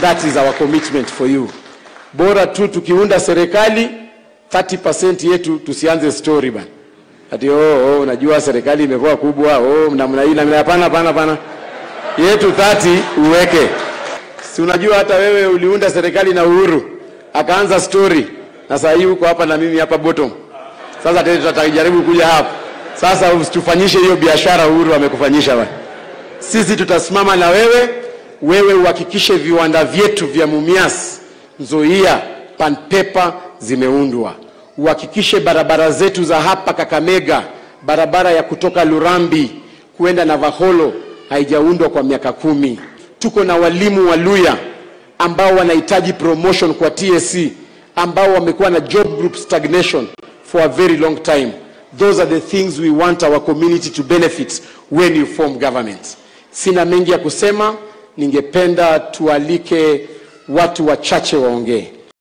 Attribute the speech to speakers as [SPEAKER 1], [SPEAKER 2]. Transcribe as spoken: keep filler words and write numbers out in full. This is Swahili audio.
[SPEAKER 1] that is our commitment for you. Bora tu tukiunda serikali thirty percent yetu tusianze story bana. Ati oh oh unajua serikali imekuwa kubwa, oh namna hii namna hapana hapana hapana. Yetu thirty uweke. Si unajua hata wewe uliunda serikali na Uhuru akaanza story na sasa hii uko hapa na mimi hapa bottom. Sasa tena tutajaribu kuja hapa. Sasa usitufanyishe hiyo biashara Uhuru amekufanyisha bana. Sisi tutasimama na wewe, wewe uhakikishe viwanda vyetu vya Mumias, Nzoia, Panpepa zimeundwa. Uhakikishe barabara zetu za hapa Kakamega, barabara ya kutoka Lurambi kuenda Navaholo haijaundwa kwa miaka kumi. Tuko na walimu wa Luhyas ambao wanahitaji promotion kwa T S C, ambao wamekuwa na job group stagnation for a very long time. Those are the things we want our community to benefit when you form government. Sina mengi ya kusema, ningependa tualike watu wachache waongee.